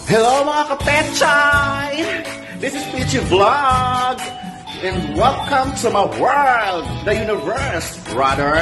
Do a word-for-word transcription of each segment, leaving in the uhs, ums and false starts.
Hello mga kapetchay! This is Peachy Vlog and welcome to my world, the universe, brother!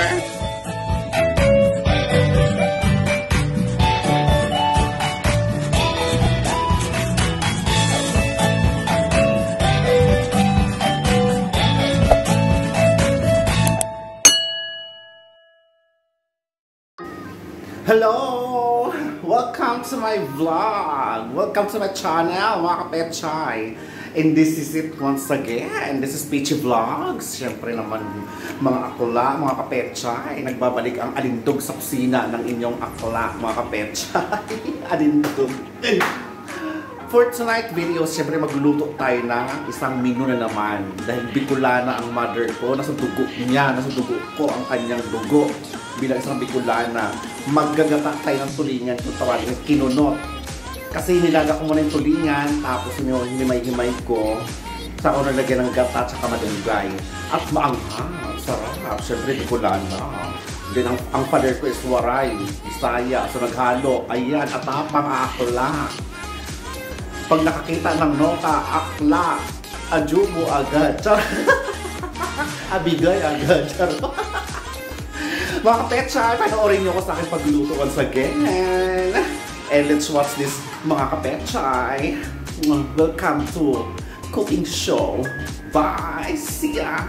Hello! Welcome to my vlog! Welcome to my channel, mga kapetchay! And this is it once again. This is Peachy Vlogs. Siyempre naman, mga akla, mga kapetchay. Nagbabalik ang alindog sa kusina ng inyong akla, mga kapetchay. Alindog. For tonight video, siyempre magluluto tayo ng isang menu na naman. Dahil Bicolana ang mother ko, nasa dugo niya, nasa dugo ko ang kanyang dugo. Bilang isang Bicolana, maggagata tayo ng tulingan kung tawagin ng kinunot. Kasi nilaga ko muna yung tulingan, tapos yung hinimay-himay ko, sa ako nalagyan ng gata at saka madunggay. At maanghang, sarap, syempre Bicolana. Then ang, ang father ko is Waray, Isaya, so naghalo, ayan, at tapang akla. Pag nakakita ng nota, akla, ajubo agad, abigay agad, charot. Mga kapetchay, panoorin nyo ko sa aking pagluluto once again. And let's watch this, mga kapetchay. Welcome to cooking show. Bye! See ya!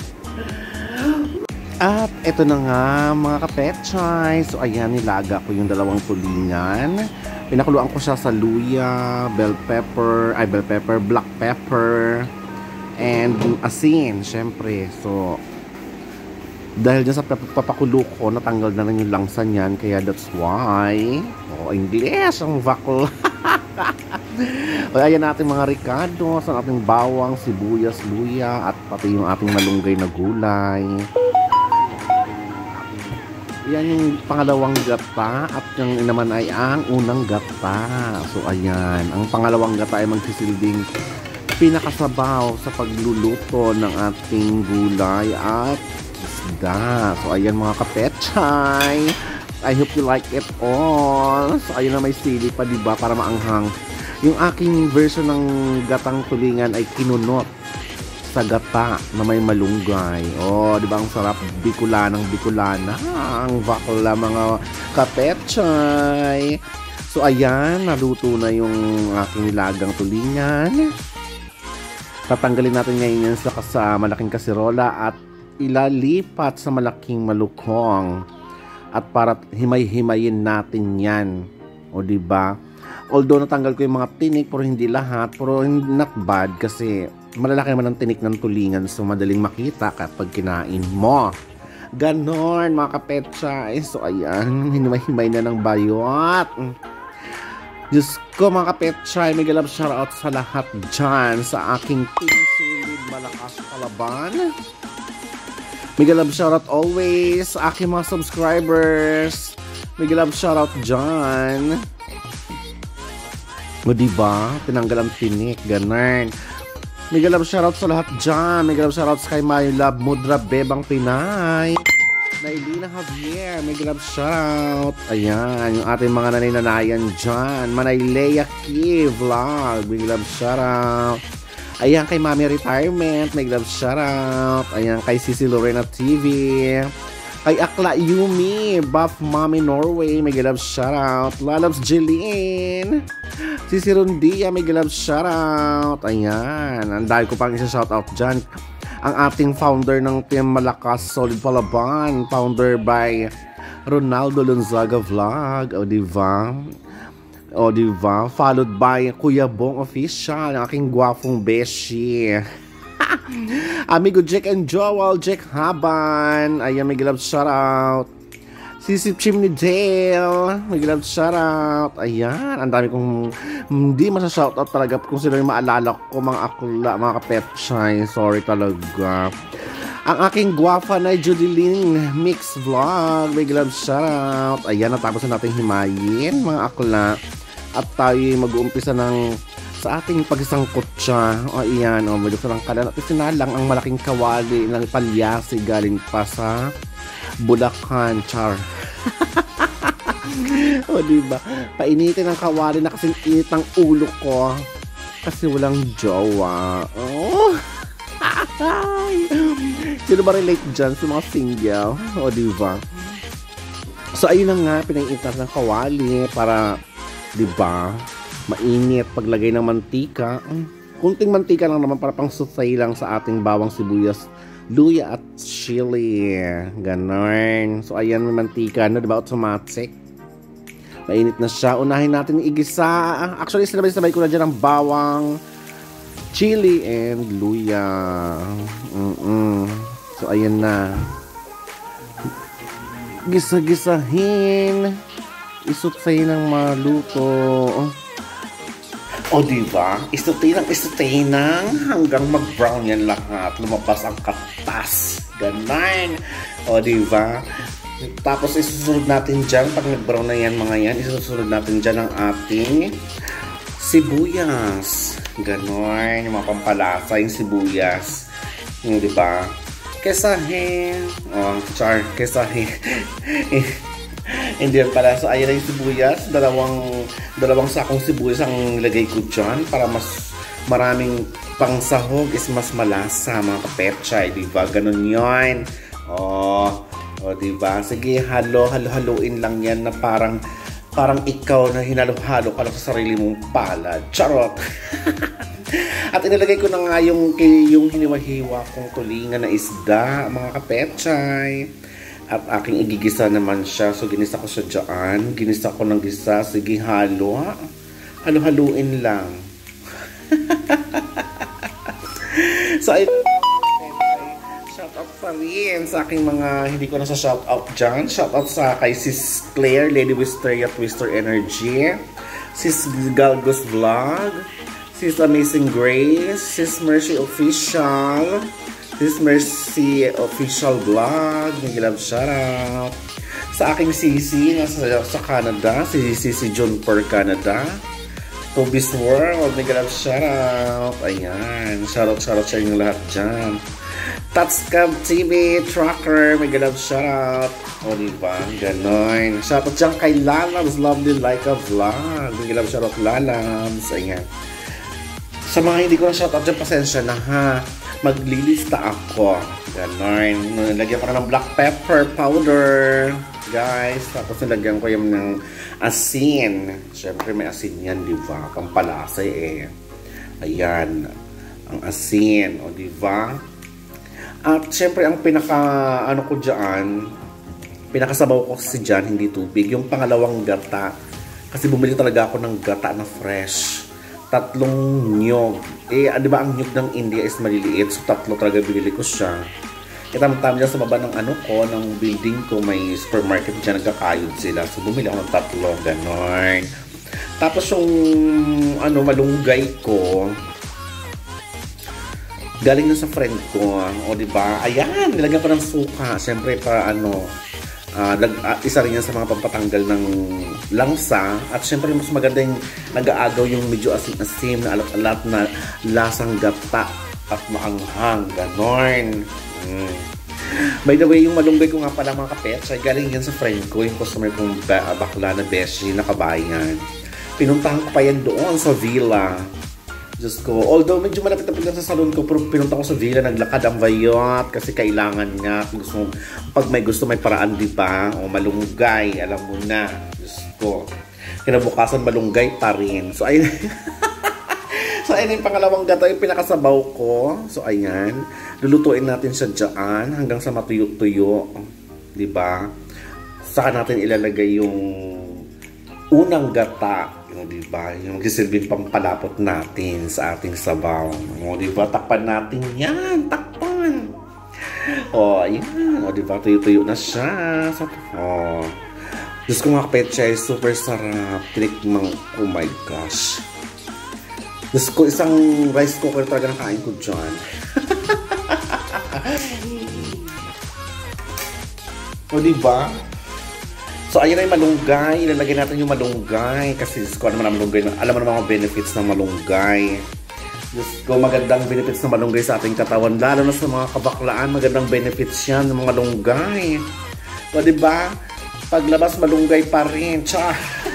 At ito na nga, mga kapetchay. So ayan, nilaga ko yung dalawang tulingan. Pinakuluan ko siya sa luya, bell pepper, ay bell pepper, black pepper, and asin, syempre. So, dahil dyan sa papakulo ko, natanggal na lang yung langsa niyan. Kaya that's why. Oh, English ang vakul. O, ayan natin mga ricados, ang ating bawang, sibuyas, luya, at pati yung ating malunggay na gulay. Yan yung pangalawang gata. At yung naman ay ang unang gata. So, ayan. Ang pangalawang gata ay magsisilbing pinakasabaw sa pagluluto ng ating gulay at isda. So, ayan mga kapetchay. I hope you like it all. So, ayun na may sili pa, diba? Para maanghang. Yung aking version ng gatang tulingan ay kinunot sa gata na may malunggay. Oh, diba ang sarap? Bicolanang Bicolana. Ang bakla mga kapetchay. So, ayan. Naluto na yung aking nilagang tulingan. Tatanggalin natin ngayon yan sa, sa malaking kasirola at ilalipat sa malaking malukong at para himay-himayin natin yan. O diba? Although natanggal ko yung mga tinik pero hindi lahat, pero not bad kasi malalaki naman ang tinik ng tulingan so madaling makita kapag kinain mo. Ganon mga kapetchay. So ayan, himay-himay na ng bayot. Diyos ko mga kapetchay, may galap shoutout sa lahat dyan sa aking Pinsulid Malakas Palaban. Mega love shoutout always sa aking mga subscribers. Mega love shoutout dyan. O diba? Tinanggal ang tinik. Ganun. Mega love shoutout sa lahat dyan. Mega love shoutout sa kay My Love Mudra Bebang Pinay. Nailina Javier. Mega love shoutout. Ayan. Yung ating mga nanay-nanayan dyan. Manaylea Key Vlog. Mega love shoutout. Ayan kay Mami Retirement, may love shoutout. Ayan kay Sisi Lorena T V. Kay Akla Yumi, Buff Mommy Norway, may love shoutout. Lalabs Jeline. Sisi Rondia, may love shoutout. Ayan, ang dahil ko pang isa shoutout dyan. Ang ating founder ng Team Malakas Solid Palaban, founder by Ronaldo Lonzaga Vlog. O diba? O, diba? Followed by Kuya Bong Official, ang aking gwapong beshi. Amigo Jack and Joel, Jack Haban. Ayan, may love shoutout. Sisip Chimney Dale, may love shoutout. Ayan, ang dami kong hindi masashoutout talaga kung sino yung maalala ko, mga akula, mga kapetchay. Sorry talaga. Ang aking guwafa na Judeline Mix Vlog, may love shoutout. Ayan, natapos na natin himayin, mga akla. At tayo mag-uumpisa ng sa ating pagsangkot siya. O iyan, o medyo lang kalan. At isinalang ang malaking kawali ng palyasi galing pa sa Bulacan, char. O diba? Painitin ang kawali na kasing init ang ulo ko. Kasi walang jowa. Oh. Sino ba relate dyan sa mga single? O diba? So ayun na nga, pinainitan ng kawali para, diba, mainit paglagay ng mantika. Kunting mantika lang naman para pang sutay lang sa ating bawang sibuyas, luya at chili. Ganon. So ayan, may mantika na, diba, automatic. Mainit na siya. Unahin natin igisa. Actually, sinabay-sabay ko na dyan ang bawang, chili, and luya. Mm-mm. So, ayan na. Gisa-gisahin. Isutay ng maluto. O, diba? Isutay ng isutay ng hanggang mag-brown yan lahat. Lumabas ang katas. Ganon. O, diba? Tapos isusunod natin dyan, pag nag-brown na yan mga yan, isusunod natin dyan ang ating sibuyas. Ganon, yung mga pampalasa, yung sibuyas. Yung, diba? Kesahin. Oh, char, kesahin. Hindi yan pala. So, ayan na yung sibuyas. Dalawang, dalawang sakong sibuyas ang nilagay ko dyan para mas maraming pangsahog is mas malasa, mga kapetchay. Diba? Ganon yun. Oh, o, diba? Sige, halo, halo-haloin lang yan na parang parang ikaw na hinalo-halo ka lang sa sarili mong palad. Charot! At inilagay ko na nga yung, yung hiniwa-hiwa kong tulingan na isda, mga kapetchay. At aking igigisa naman siya. So, ginisa ko siya dyan. Ginisa ko ng gisa. Sige, halo. Halo-haloin lang. So, ay shoutout pa rin sa aking mga hindi ko na sa shoutout dyan. Shoutout sa kay Sis Claire, Lady Wisteria Twister Energy, Sis Galgos Vlog, Sis Amazing Grace, Sis Mercy Official, Sis Mercy Official Vlog. Nagilab shoutout sa aking sisi nasa sa Canada, si Sisi John per Canada, Toby's World. Nagilab shoutout. Ayan, shoutout shoutout sa inyo lahat dyan. Tatscab T V Trucker, may galab shoutout. O, diba? Ganon. Shoutout dyan kay Lalabs, Lovely Like a Vlog. May galab shoutout, Lalabs. Ayan. Sa mga hindi ko na shoutout dyan, pasensya na ha. Maglilista ako. Ganon. Nilagyan ko na ng black pepper powder, guys. Tapos nilagyan ko yung ng asin. Siyempre may asin yan, diba? Pampalasa eh. Ayan. Ang asin. O, diba? At syempre ang pinaka ano ko diyan, pinakasabaw ko kasi diyan hindi tubig, yung pangalawang gata. Kasi bumili talaga ako ng gata na fresh. Tatlong nyog. Eh, di ba ang nyog ng India is maliliit, so tatlo talaga binili ko siya. E tam-tam dyan sa baba ng ano ko, ng building ko, may supermarket dyan, nagkakayod sila. So bumili ako ng tatlo, ganon. Tapos yung ano, malunggay ko, galing na sa friend ko, o diba? Ayan, nilagyan ko ng suka. Siyempre, para ano, uh, uh, isa rin yan sa mga pampatanggal ng langsa. At siyempre, mas maganda yung nag-aagaw yung medyo asim-asim na alat-alat na lasang gata at maanghang. Ganon. Mm. By the way, yung malunggay ko nga pala mga kapets, ay galing yan sa friend ko, yung customer kong bakla na beshi na kabayan. Pinuntahan ko pa yan doon sa villa. Diyos ko. Although medyo malapit na pinunta sa salon ko, pero pinunta ko sa villa, naglakad ang bayot kasi kailangan nga. Gusto, pag may gusto, may paraan, di ba? O malunggay, alam mo na. Diyos ko. Kinabukasan, malunggay pa rin. So, ayun. So, ayun yung pangalawang gato, yung pinakasabaw ko. So, ayan. Lulutuin natin siya dyan hanggang sa matuyo-tuyo. Di ba? Saka natin ilalagay yung unang gata. O, diba? Yung gisilbing pampalapot natin sa ating sabaw. O, diba? Takpan natin yan. Takpan. O, ayan. O, diba? Tuyo-tuyo na siya. O. Diyos ko mga kapetchay, super sarap. Tinikmang, oh my gosh. Diyos ko, isang rice cooker talaga nakain ko dyan. O, diba? So, ayun na yung malunggay. Ilalagay natin yung malunggay. Kasi, Diyos ko, naman ang malunggay. Alam mo naman mga benefits ng malunggay. Diyos ko, magandang benefits ng malunggay sa ating katawan. Lalo na sa mga kabaklaan, magandang benefits yan ng mga malunggay. So, diba? Paglabas, malunggay pa rin. Char!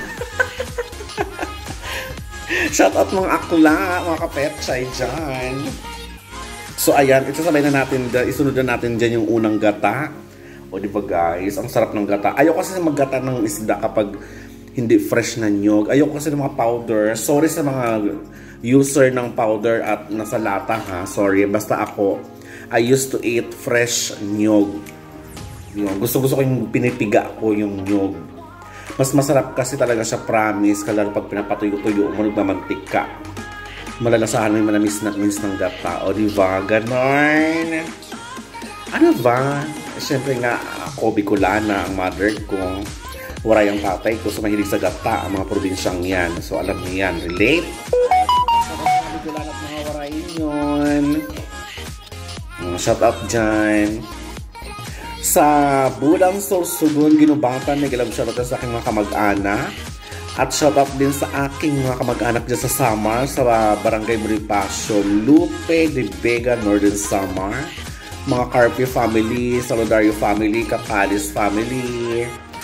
Shout out mga akla, mga kapetsay dyan. So ayan, isasabay na natin, isunod na natin dyan yung unang gata. O di ba guys, ang sarap ng gata. Ayoko kasi maggata ng isda kapag hindi fresh na nyog. Ayoko kasi ng mga powder. Sorry sa mga user ng powder at nasa lata ha. Sorry, basta ako, I used to eat fresh nyog. Yun, gusto-gusto ko yung pinipiga ko yung nyog. Mas masarap kasi talaga siya, promise. Kaya pag pinapatuyo-tuyo mo, nagmamantika. Malalasahan mo yung manamis na miss ng gata. O diba? Ganon. Ano ba? Siyempre nga, ako, Bicolana, ang mother ko. Waray ang tatay ko. So, mahilig sa gata, ang mga probinsyang yan. So, alam niyo yan. Relate? Sa mga Bicolana at mga waray yun. Shout out dyan. Sa Bulang Sorsogon, Ginubatan, may galab shout out sa aking mga kamag-anak. At shout out din sa aking mga kamag-anak dyan sa Samar, sa Barangay Bonifacio, Lupe de Vega, Northern Samar. Mga Carpio family, Salodario family, Capalis family,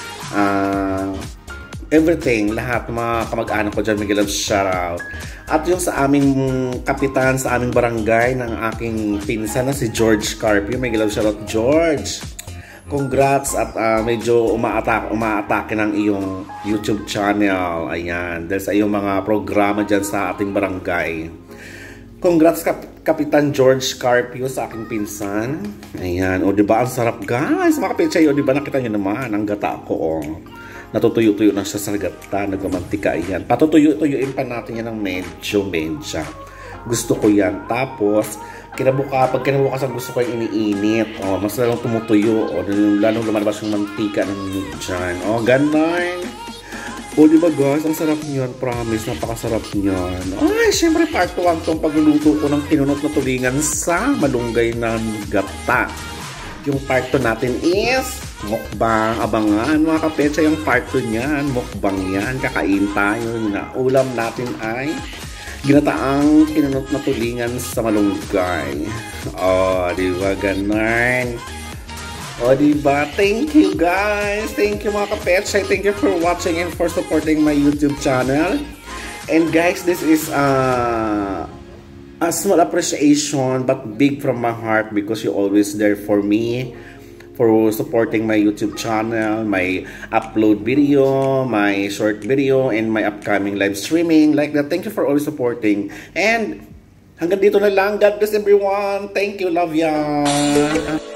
uh, everything, lahat ng mga kamag-anak ko dyan, may galab shout out. At yung sa aming kapitan, sa aming barangay, ng aking pinsan na si George Carpio, may galab shout out, George. Congrats at uh, medyo umaatake umaatake ng iyong YouTube channel. Ayan, dahil sa iyong mga programa dyan sa ating barangay. Congrats Kap Kapitan George Carpio sa aking pinsan. Ayan, o diba ang sarap guys, mga kapitsay, o diba nakita nyo naman ang gata ko, oh. Natutuyo-tuyo na siya sa gata, nagmamantika. Ayan, patutuyo-tuyuin pa natin yan ng medyo-medya. Gusto ko yan. Tapos kinabuka, pag kinabukasan gusto ko yung iniinit. O, mas lalong tumutuyo. O, lalong lumalabas yung mantika ng nyug dyan. O, ganon. O, diba guys, ang sarap nyan. Promise, napakasarap nyan. Ay, syempre part one tong pagluluto ko ng pinunot na tulingan sa malunggay na gata. Yung part two natin is mukbang. Abangan, mga kapetsa, yung part two nyan. Mukbang yan. Kakain tayo. Na ulam natin ay ginataang pinunot na tulingan sa malunggay. Oh, diba ganon? Oh, diba? Thank you guys. Thank you mga kapetsay. Thank you for watching and for supporting my YouTube channel. And guys, this is uh, a small appreciation but big from my heart because you're always there for me, for supporting my YouTube channel, my upload video, my short video, and my upcoming live streaming like that. Thank you for always supporting. And hanggang dito na lang. God bless everyone. Thank you. Love ya.